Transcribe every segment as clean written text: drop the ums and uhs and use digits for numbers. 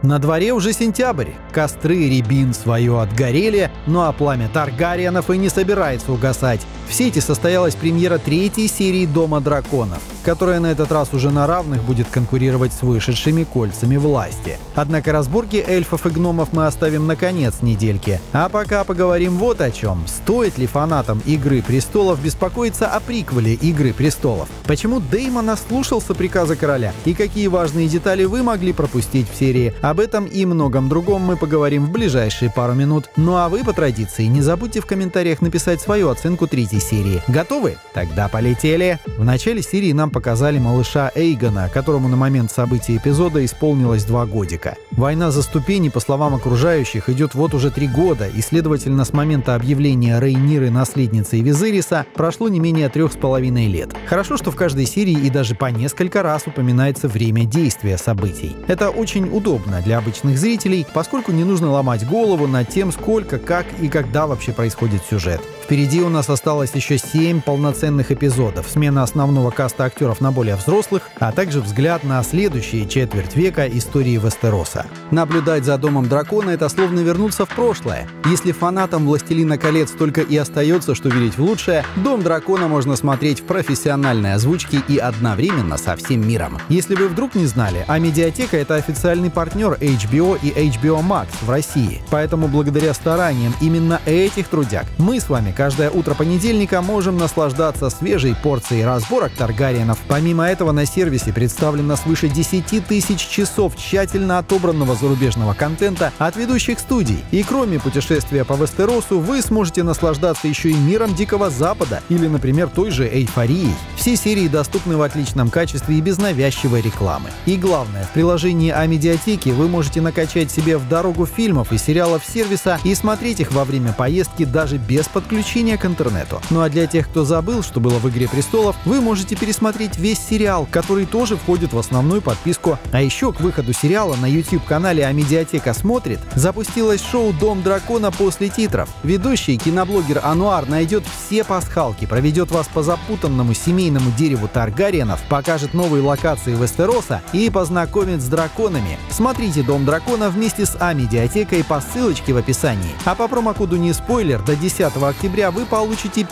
На дворе уже сентябрь, костры рябин свое отгорели, ну а пламя Таргариенов и не собирается угасать. В сети состоялась премьера 3-й серии «Дома драконов», которая на этот раз уже на равных будет конкурировать с вышедшими «Кольцами власти». Однако разборки эльфов и гномов мы оставим на конец недельки. А пока поговорим вот о чем. Стоит ли фанатам «Игры престолов» беспокоиться о приквеле «Игры престолов»? Почему Дэймон ослушался приказа короля? И какие важные детали вы могли пропустить в серии? Об этом и многом другом мы поговорим в ближайшие пару минут. Ну а вы, по традиции, не забудьте в комментариях написать свою оценку 3-й серии. Готовы? Тогда полетели! В начале серии нам показали малыша Эйгона, которому на момент событий эпизода исполнилось 2 годика. Война за ступени, по словам окружающих, идет вот уже 3 года, и, следовательно, с момента объявления Рейниры наследницей Визериса прошло не менее 3,5 лет. Хорошо, что в каждой серии и даже по несколько раз упоминается время действия событий. Это очень удобно для обычных зрителей, поскольку не нужно ломать голову над тем, сколько, как и когда вообще происходит сюжет. Впереди у нас осталось еще 7 полноценных эпизодов, смена основного каста актеров на более взрослых, а также взгляд на следующие четверть века истории Вестероса. Наблюдать за Домом дракона — это словно вернуться в прошлое. Если фанатам «Властелина колец» только и остается, что верить в лучшее, Дом дракона можно смотреть в профессиональной озвучке и одновременно со всем миром. Если вы вдруг не знали, Амедиатека — это официальный партнер HBO и HBO Max в России. Поэтому благодаря стараниям именно этих трудяг мы с вами каждое утро понедельника можем наслаждаться свежей порцией разборок Таргариенов. Помимо этого на сервисе представлено свыше 10 тысяч часов тщательно отобранного зарубежного контента от ведущих студий. И кроме путешествия по Вестеросу, вы сможете наслаждаться еще и миром Дикого Запада или, например, той же Эйфорией. Все серии доступны в отличном качестве и без навязчивой рекламы. И главное, в приложении Амедиатеки вы можете накачать себе в дорогу фильмов и сериалов сервиса и смотреть их во время поездки даже без подключения к интернету. Ну а для тех, кто забыл, что было в «Игре престолов», вы можете пересмотреть весь сериал, который тоже входит в основную подписку. А еще к выходу сериала на YouTube-канале Амедиатека смотрит запустилось шоу «Дом дракона» после титров. Ведущий киноблогер Ануар найдет все пасхалки, проведет вас по запутанному семейному дереву Таргариенов, покажет новые локации Вестероса и познакомит с драконами. Смотрите «Дом дракона» вместе с Амедиатекой по ссылочке в описании. А по промокоду «Не спойлер» до 10 октября вы получите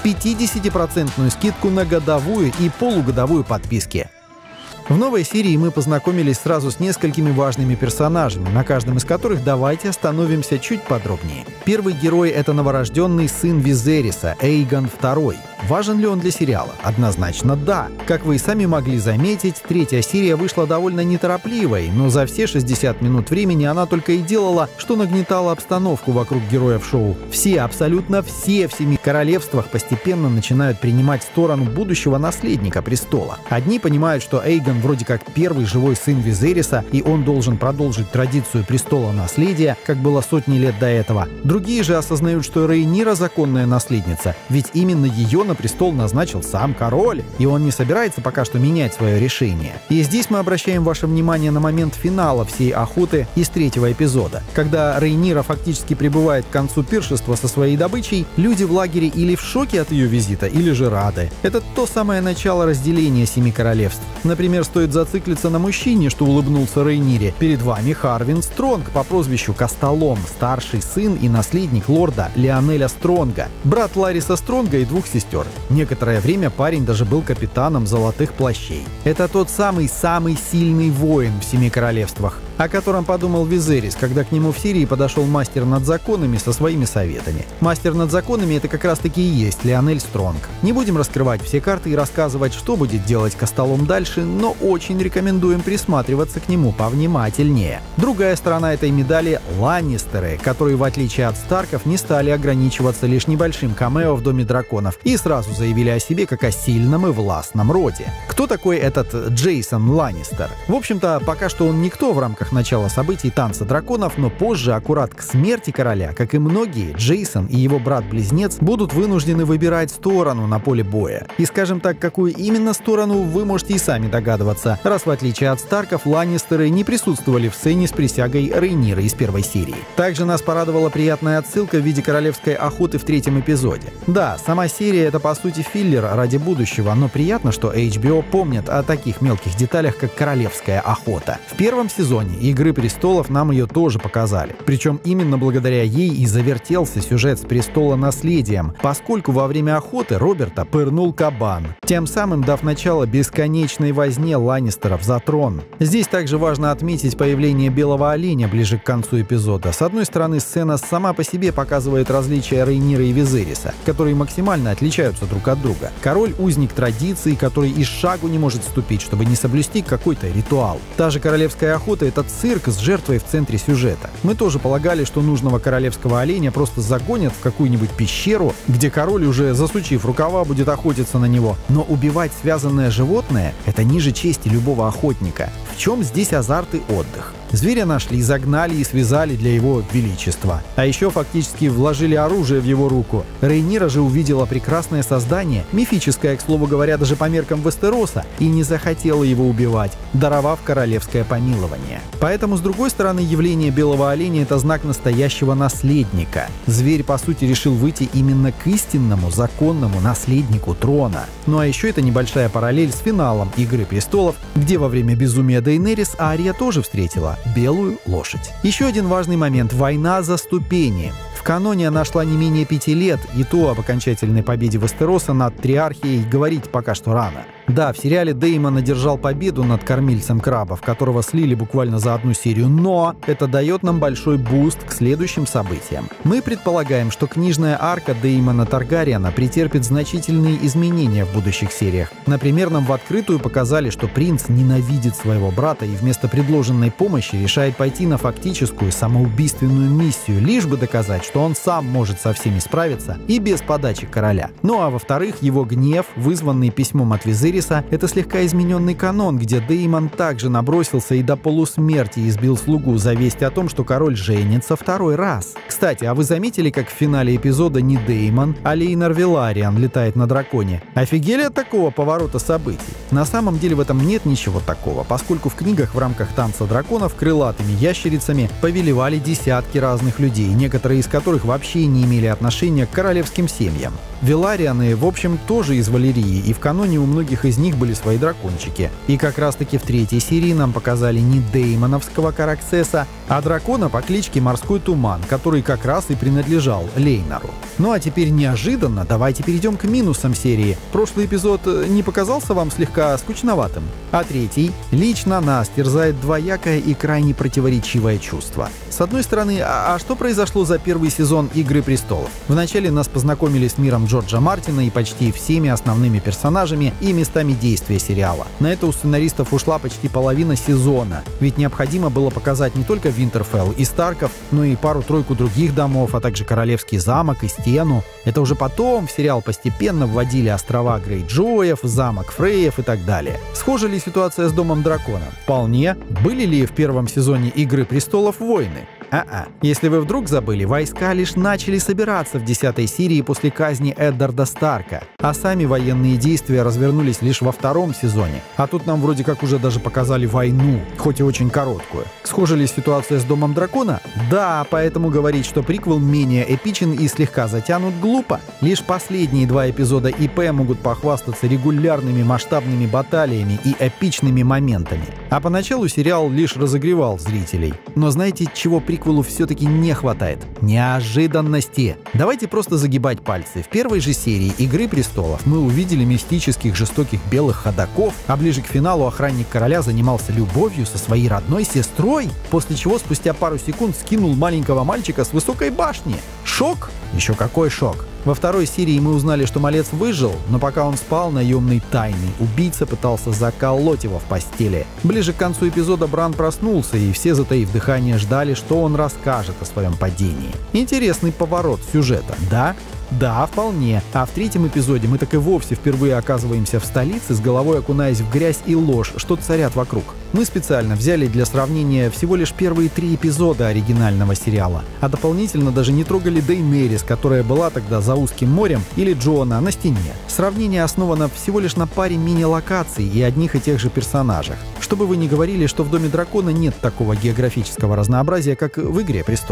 50% скидку на годовую и полугодовую подписки. В новой серии мы познакомились сразу с несколькими важными персонажами, на каждом из которых давайте остановимся чуть подробнее. Первый герой — это новорожденный сын Визериса, Эйгон II. Важен ли он для сериала? Однозначно да. Как вы и сами могли заметить, 3-я серия вышла довольно неторопливой, но за все 60 минут времени она только и делала, что нагнетала обстановку вокруг героев шоу. Все, абсолютно все в 7 королевствах постепенно начинают принимать сторону будущего наследника престола. Одни понимают, что Эйгон вроде как первый живой сын Визериса, и он должен продолжить традицию престола наследия, как было сотни лет до этого. Другие же осознают, что Рейнира законная наследница, ведь именно ее на престол назначил сам король, и он не собирается пока что менять свое решение. И здесь мы обращаем ваше внимание на момент финала всей охоты из 3-го эпизода. Когда Рейнира фактически прибывает к концу пиршества со своей добычей, люди в лагере или в шоке от ее визита, или же рады. Это то самое начало разделения 7 королевств. Например, стоит зациклиться на мужчине, что улыбнулся Рейнире. Перед вами Харвин Стронг по прозвищу Костолом, старший сын и наследник лорда Лионеля Стронга, брат Лариса Стронга и 2 сестер. Некоторое время парень даже был капитаном Золотых плащей. Это тот самый сильный воин в 7 королевствах, о котором подумал Визерис, когда к нему в серии подошел мастер над законами со своими советами. Мастер над законами — это как раз-таки и есть Лионель Стронг. Не будем раскрывать все карты и рассказывать, что будет делать Костолом дальше, но очень рекомендуем присматриваться к нему повнимательнее. Другая сторона этой медали — Ланнистеры, которые, в отличие от Старков, не стали ограничиваться лишь небольшим камео в Доме драконов и сразу заявили о себе как о сильном и властном роде. Кто такой этот Джейсон Ланнистер? В общем-то, пока что он никто в рамках начала событий Танца драконов, но позже, аккурат к смерти короля, как и многие, Джейсон и его брат-близнец будут вынуждены выбирать сторону на поле боя. И, скажем так, какую именно сторону, вы можете и сами догадываться, раз в отличие от Старков, Ланнистеры не присутствовали в сцене с присягой Рейниры из 1-й серии. Также нас порадовала приятная отсылка в виде королевской охоты в 3-м эпизоде. Да, сама серия — это по сути филлер ради будущего, но приятно, что HBO помнят о таких мелких деталях, как королевская охота. В 1-м сезоне «Игры престолов» нам ее тоже показали. Причем именно благодаря ей и завертелся сюжет с престола-наследием, поскольку во время охоты Роберта пырнул кабан, тем самым дав начало бесконечной возне Ланнистеров за трон. Здесь также важно отметить появление белого оленя ближе к концу эпизода. С одной стороны, сцена сама по себе показывает различия Рейнира и Визериса, которые максимально отличаются друг от друга. Король — узник традиций, который и шагу не может ступить, чтобы не соблюсти какой-то ритуал. Та же королевская охота — это цирк с жертвой в центре сюжета. Мы тоже полагали, что нужного королевского оленя просто загонят в какую-нибудь пещеру, где король, уже засучив рукава, будет охотиться на него. Но убивать связанное животное — это ниже чести любого охотника. В чем здесь азарт и отдых? Зверя нашли, загнали и связали для его величества. А еще фактически вложили оружие в его руку. Рейнира же увидела прекрасное создание, мифическое, к слову говоря, даже по меркам Вестероса, и не захотела его убивать, даровав королевское помилование. Поэтому, с другой стороны, явление белого оленя — это знак настоящего наследника. Зверь, по сути, решил выйти именно к истинному, законному наследнику трона. Ну а еще это небольшая параллель с финалом «Игры престолов», где во время безумия Дейенерис Ария тоже встретила белую лошадь. Еще один важный момент — война за ступени. В каноне она шла не менее 5 лет, и то об окончательной победе Вестероса над Триархией говорить пока что рано. Да, в сериале Деймон одержал победу над кормильцем крабов, которого слили буквально за одну серию, но это дает нам большой буст к следующим событиям. Мы предполагаем, что книжная арка Деймона Таргариена претерпит значительные изменения в будущих сериях. Например, нам в открытую показали, что принц ненавидит своего брата и вместо предложенной помощи решает пойти на фактическую самоубийственную миссию, лишь бы доказать, что он сам может со всеми справиться и без подачи короля. Ну а во-вторых, его гнев, вызванный письмом от Визериса, это слегка измененный канон, где Деймон также набросился и до полусмерти избил слугу за весть о том, что король женится второй раз. Кстати, а вы заметили, как в финале эпизода не Деймон, а Лейнар Велариан летает на драконе? Офигели от такого поворота событий? На самом деле в этом нет ничего такого, поскольку в книгах в рамках «Танца драконов» крылатыми ящерицами повелевали десятки разных людей, некоторые из которых вообще не имели отношения к королевским семьям. Веларианы, в общем, тоже из Валерии, и в каноне у многих из них были свои дракончики. И как раз-таки в 3-й серии нам показали не деймоновского Караксеса, а дракона по кличке Морской Туман, который как раз и принадлежал Лейнару. Ну а теперь неожиданно давайте перейдем к минусам серии. Прошлый эпизод не показался вам слегка скучноватым? А 3-й лично нас терзает двоякое и крайне противоречивое чувство. С одной стороны, а что произошло за первый сезон «Игры престолов»? Вначале нас познакомили с миром Джорджа Мартина и почти всеми основными персонажами и местами действия сериала. На это у сценаристов ушла почти половина сезона, ведь необходимо было показать не только Винтерфелл и Старков, но и пару-тройку других домов, а также Королевский замок и Стену. Это уже потом в сериал постепенно вводили острова Грейджоев, замок Фрейев и так далее. Схожа ли ситуация с Домом Дракона? Вполне. Были ли в первом сезоне «Игры престолов» войны? Если вы вдруг забыли, войска лишь начали собираться в 10-й серии после казни Эддарда Старка, а сами военные действия развернулись лишь во 2-м сезоне. А тут нам вроде как уже даже показали войну, хоть и очень короткую. Схожа ли ситуация с Домом Дракона? Да, поэтому говорить, что приквел менее эпичен и слегка затянут, глупо. Лишь последние 2 эпизода ИП могут похвастаться регулярными масштабными баталиями и эпичными моментами. А поначалу сериал лишь разогревал зрителей. Но знаете, чего приквелу все-таки не хватает? Неожиданности. Давайте просто загибать пальцы. В первой же серии «Игры престолов» мы увидели мистических жестоких белых ходоков, а ближе к финалу охранник короля занимался любовью со своей родной сестрой, после чего спустя пару секунд скинул маленького мальчика с высокой башни. Шок? Еще какой шок! Во 2-й серии мы узнали, что малец выжил, но пока он спал, наемный тайный убийца пытался заколоть его в постели. Ближе к концу эпизода Бран проснулся, и все, затаив дыхание, ждали, что он расскажет о своем падении. Интересный поворот сюжета, да? Да, вполне. А в 3-м эпизоде мы так и вовсе впервые оказываемся в столице, с головой окунаясь в грязь и ложь, что царят вокруг. Мы специально взяли для сравнения всего лишь первые 3 эпизода оригинального сериала, а дополнительно даже не трогали Дейенерис, которая была тогда за узким морем, или Джона на стене. Сравнение основано всего лишь на паре мини-локаций и одних и тех же персонажах. Чтобы вы не говорили, что в Доме Дракона нет такого географического разнообразия, как в «Игре престолов».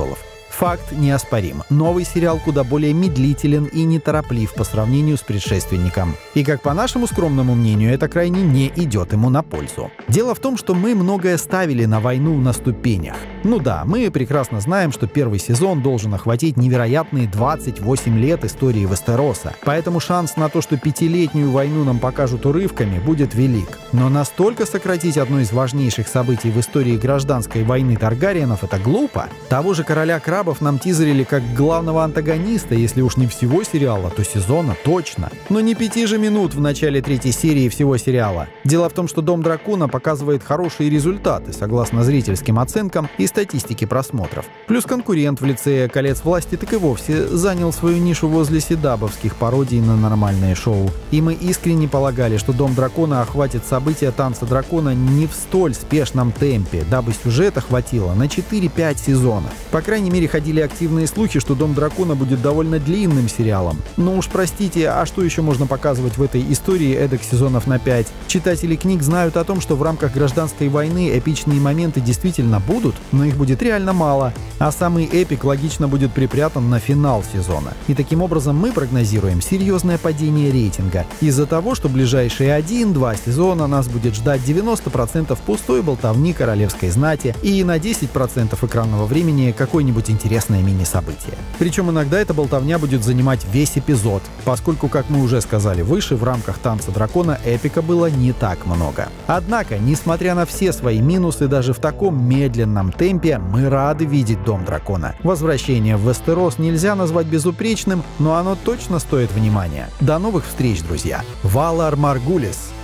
Факт неоспорим. Новый сериал куда более медлителен и нетороплив по сравнению с предшественником. И, как по нашему скромному мнению, это крайне не идет ему на пользу. Дело в том, что мы многое ставили на войну на ступенях. Ну да, мы прекрасно знаем, что первый сезон должен охватить невероятные 28 лет истории Вестероса. Поэтому шанс на то, что 5-летнюю войну нам покажут урывками, будет велик. Но настолько сократить одно из важнейших событий в истории гражданской войны Таргариенов — это глупо. Того же Короля Крабов нам тизерили как главного антагониста, если уж не всего сериала, то сезона точно. Но не 5 же минут в начале 3-й серии всего сериала. Дело в том, что «Дом дракона» показывает хорошие результаты, согласно зрительским оценкам и статистике просмотров. Плюс конкурент в лице «Колец власти» так и вовсе занял свою нишу возле седабовских пародий на нормальные шоу. И мы искренне полагали, что «Дом дракона» охватит события «Танца дракона» не в столь спешном темпе, дабы сюжета хватило на 4-5 сезонов. По крайней мере, ходили активные слухи, что «Дом дракона» будет довольно длинным сериалом. Но уж простите, а что еще можно показывать в этой истории эдак сезонов на 5? Читатели книг знают о том, что в рамках гражданской войны эпичные моменты действительно будут, но их будет реально мало. А самый эпик логично будет припрятан на финал сезона. И таким образом мы прогнозируем серьезное падение рейтинга из-за того, что ближайшие 1-2 сезона нас будет ждать 90% пустой болтовни королевской знати и на 10% экранного времени какое-нибудь интересное мини-событие. Причем иногда эта болтовня будет занимать весь эпизод, поскольку, как мы уже сказали выше, в рамках «Танца дракона» эпика было не так много. Однако, несмотря на все свои минусы, даже в таком медленном темпе мы рады видеть «Дом дракона». Возвращение в Вестерос нельзя назвать безупречным, но оно точно стоит внимания. До новых встреч, друзья! Валар Маргулис.